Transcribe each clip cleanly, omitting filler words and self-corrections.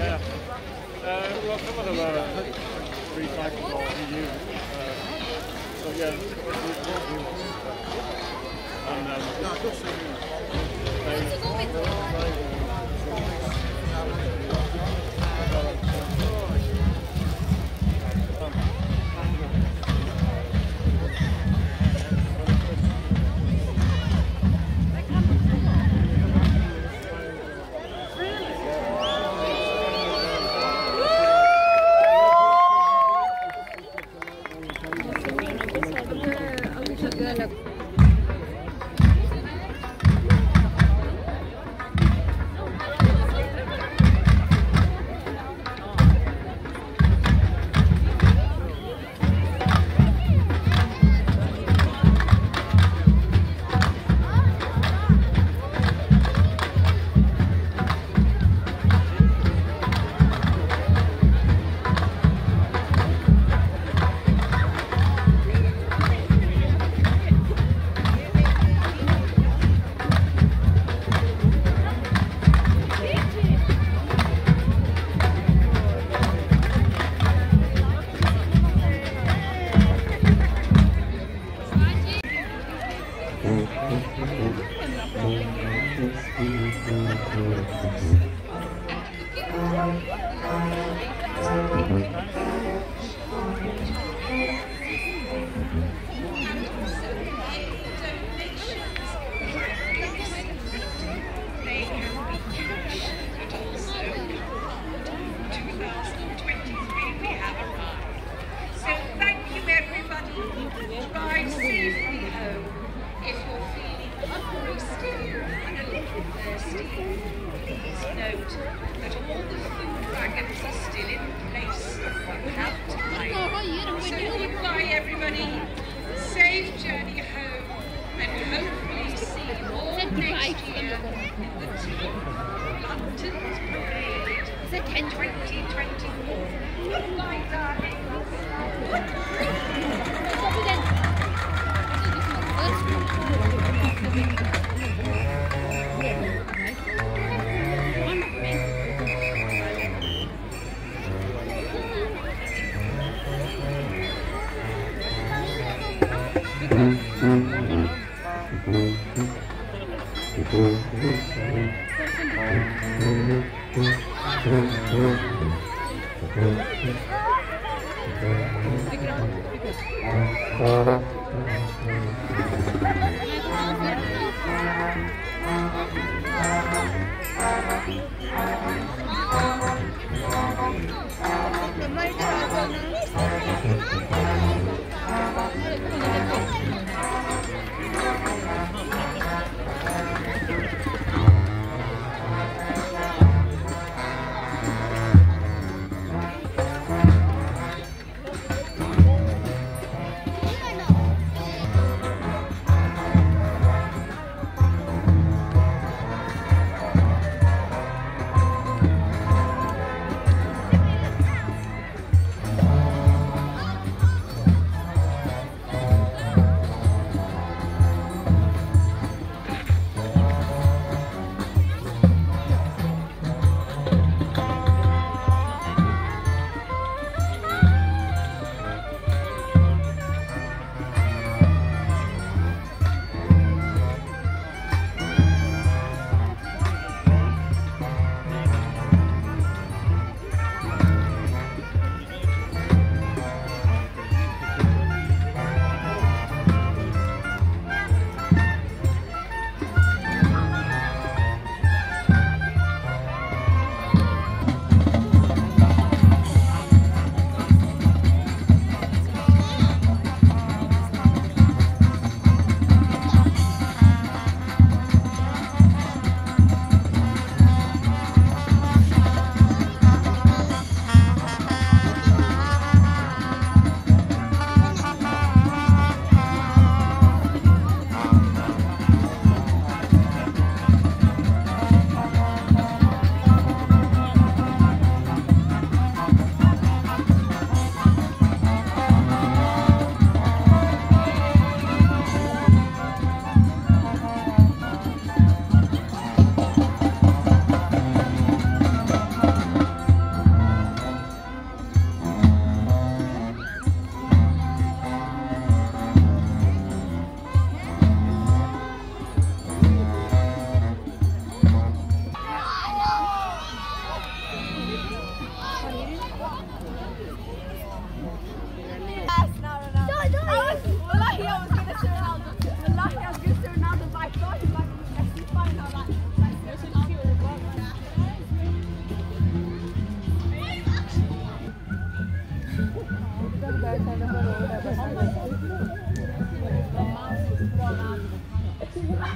Yeah. Well, some of them are recycled or reused. So yeah, we want and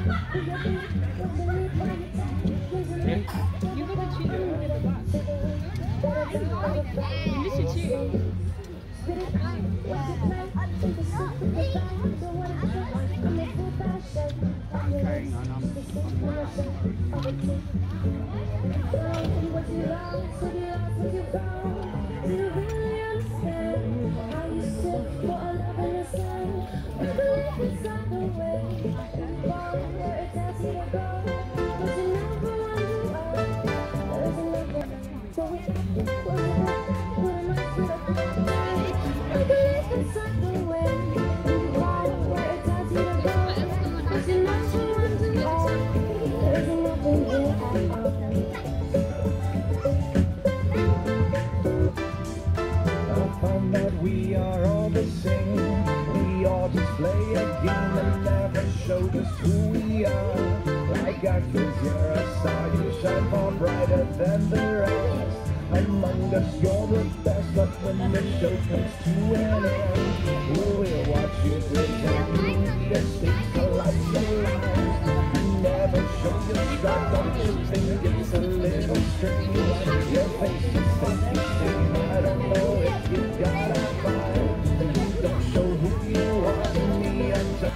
You got the cheese in the box. You miss your cheese. We are all the same. We all just play a game and never show just who we are. Like our kids here, I saw you shine far brighter than the rest. Among us, you're the best. But when the show comes to an end, we'll watch you pretend. The stakes are like the line. You never show your stride. Don't you think it's a little strange? Your face is safe to say. I don't know if you got a vibe. You don't show who you are to me. I'm just